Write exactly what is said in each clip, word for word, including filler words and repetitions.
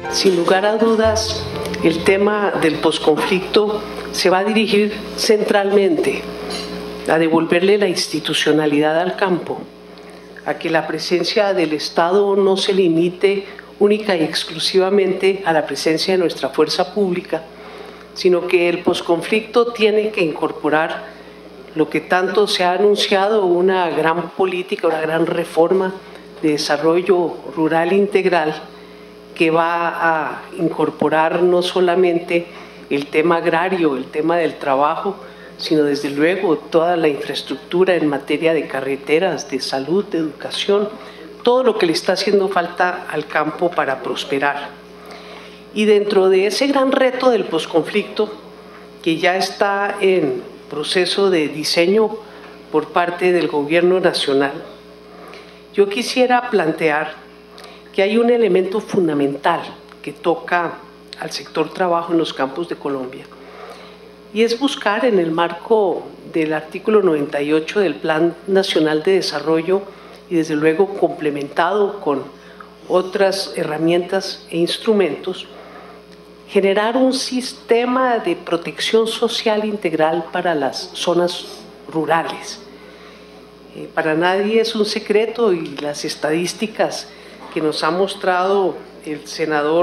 Sin lugar a dudas, el tema del posconflicto se va a dirigir centralmente a devolverle la institucionalidad al campo, a que la presencia del Estado no se limite única y exclusivamente a la presencia de nuestra fuerza pública, sino que el posconflicto tiene que incorporar lo que tanto se ha anunciado, una gran política, una gran reforma de desarrollo rural integral que va a incorporar no solamente el tema agrario, el tema del trabajo, sino desde luego toda la infraestructura en materia de carreteras, de salud, de educación, todo lo que le está haciendo falta al campo para prosperar. Y dentro de ese gran reto del posconflicto, que ya está en proceso de diseño por parte del Gobierno Nacional, yo quisiera plantear que hay un elemento fundamental que toca al sector trabajo en los campos de Colombia, y es buscar en el marco del artículo noventa y ocho del Plan Nacional de Desarrollo y desde luego complementado con otras herramientas e instrumentos, generar un sistema de protección social integral para las zonas rurales. Eh, para nadie es un secreto, y las estadísticas que nos ha mostrado el senador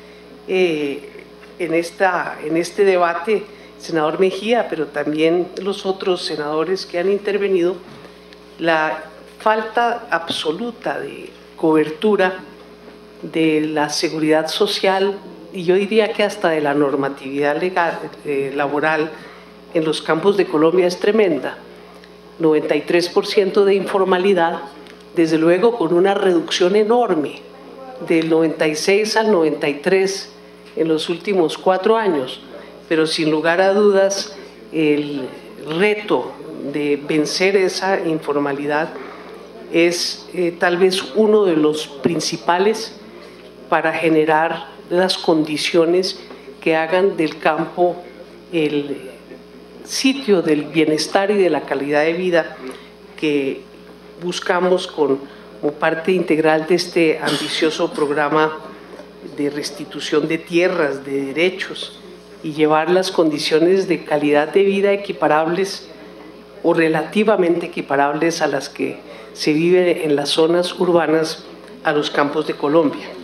eh, en, esta, en este debate, senador Mejía, pero también los otros senadores que han intervenido, la falta absoluta de cobertura de la seguridad social, y yo diría que hasta de la normatividad legal, eh, laboral en los campos de Colombia es tremenda. noventa y tres por ciento de informalidad, desde luego con una reducción enorme del noventa y seis al noventa y tres en los últimos cuatro años, pero sin lugar a dudas el reto de vencer esa informalidad es eh, tal vez uno de los principales para generar las condiciones que hagan del campo el sitio del bienestar y de la calidad de vida que buscamos con, como parte integral de este ambicioso programa de restitución de tierras, de derechos, y llevar las condiciones de calidad de vida equiparables o relativamente equiparables a las que se vive en las zonas urbanas a los campos de Colombia.